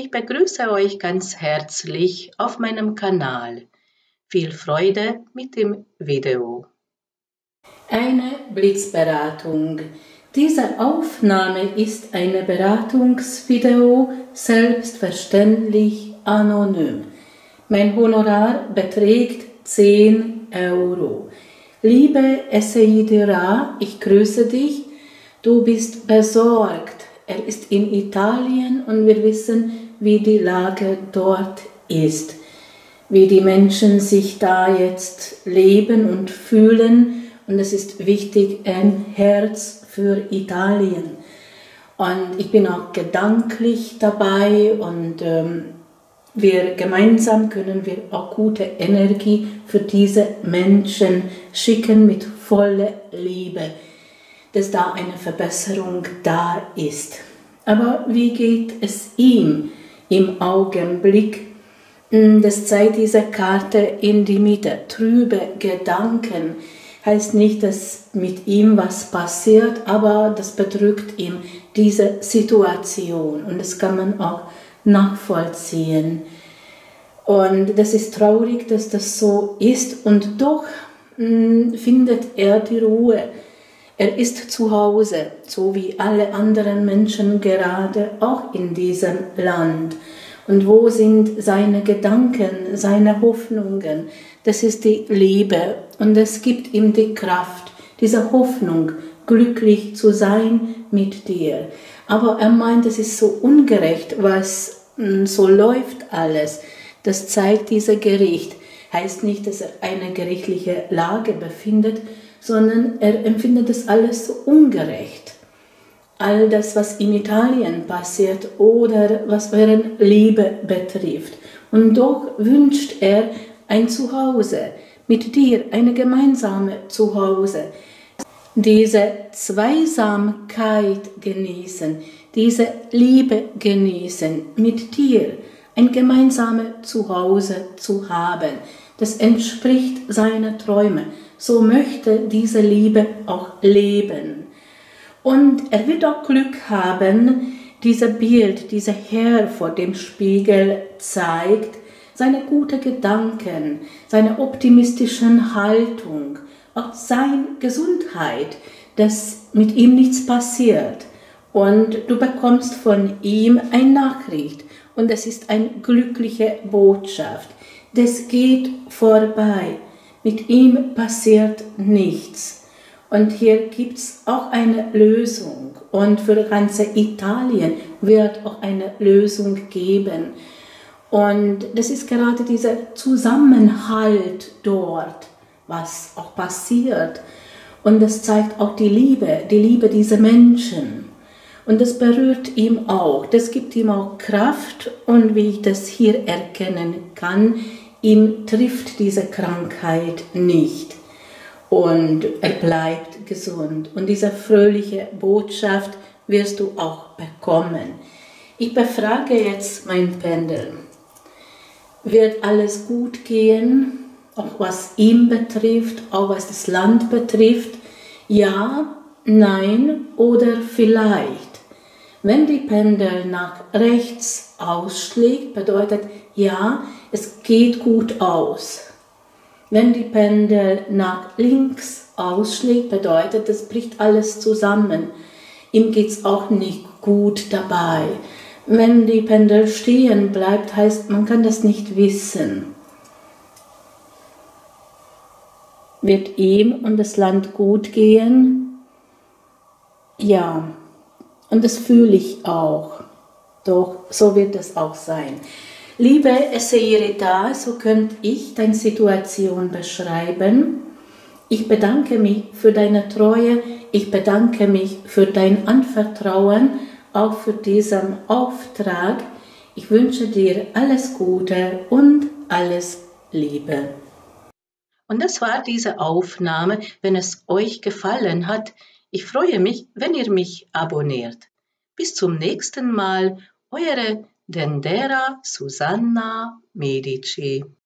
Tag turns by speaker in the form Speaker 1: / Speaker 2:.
Speaker 1: Ich begrüße euch ganz herzlich auf meinem Kanal. Viel Freude mit dem Video.
Speaker 2: Eine Blitzberatung. Diese Aufnahme ist ein Beratungsvideo, selbstverständlich anonym. Mein Honorar beträgt 10 Euro. Liebe Seidera, ich grüße dich. Du bist besorgt. Er ist in Italien und wir wissen, wie die Lage dort ist. Wie die Menschen sich da jetzt leben und fühlen. Und es ist wichtig, ein Herz für Italien. Und ich bin auch gedanklich dabei und wir gemeinsam können wir auch gute Energie für diese Menschen schicken mit voller Liebe, dass da eine Verbesserung da ist. Aber wie geht es ihm im Augenblick? Das zeigt diese Karte in die Mitte. Trübe Gedanken heißt nicht, dass mit ihm was passiert, aber das bedrückt ihm diese Situation und das kann man auch nachvollziehen. Und das ist traurig, dass das so ist und doch findet er die Ruhe. Er ist zu Hause, so wie alle anderen Menschen gerade auch in diesem Land. Und wo sind seine Gedanken, seine Hoffnungen? Das ist die Liebe und es gibt ihm die Kraft, diese Hoffnung, glücklich zu sein mit dir. Aber er meint, es ist so ungerecht, was so läuft alles. Das zeigt dieser Gericht. Heißt nicht, dass er eine gerichtliche Lage befindet, sondern er empfindet das alles so ungerecht. All das, was in Italien passiert oder was deren Liebe betrifft. Und doch wünscht er ein Zuhause, mit dir eine gemeinsame Zuhause. Diese Zweisamkeit genießen, diese Liebe genießen, mit dir ein gemeinsames Zuhause zu haben. Das entspricht seinen Träumen. So möchte diese Liebe auch leben. Und er wird auch Glück haben, dieses Bild, dieser Herr vor dem Spiegel zeigt, seine guten Gedanken, seine optimistische Haltung, auch seine Gesundheit, dass mit ihm nichts passiert. Und du bekommst von ihm eine Nachricht und es ist eine glückliche Botschaft. Das geht vorbei, mit ihm passiert nichts. Und hier gibt es auch eine Lösung und für ganz Italien wird auch eine Lösung geben. Und das ist gerade dieser Zusammenhalt dort, was auch passiert. Und das zeigt auch die Liebe dieser Menschen. Und das berührt ihn auch, das gibt ihm auch Kraft und wie ich das hier erkennen kann, ihm trifft diese Krankheit nicht. Und er bleibt gesund. Und diese fröhliche Botschaft wirst du auch bekommen. Ich befrage jetzt mein Pendel. Wird alles gut gehen, auch was ihn betrifft, auch was das Land betrifft? Ja, nein oder vielleicht. Wenn die Pendel nach rechts ausschlägt, bedeutet ja, es geht gut aus. Wenn die Pendel nach links ausschlägt, bedeutet, es bricht alles zusammen. Ihm geht es auch nicht gut dabei. Wenn die Pendel stehen bleibt, heißt, man kann das nicht wissen. Wird ihm und das Land gut gehen? Ja, und das fühle ich auch. Doch so wird es auch sein. Liebe Seidera, so könnte ich deine Situation beschreiben. Ich bedanke mich für deine Treue, ich bedanke mich für dein Anvertrauen, auch für diesen Auftrag. Ich wünsche dir alles Gute und alles Liebe.
Speaker 1: Und das war diese Aufnahme. Wenn es euch gefallen hat, ich freue mich, wenn ihr mich abonniert. Bis zum nächsten Mal, eure Dendera Susanna Medici.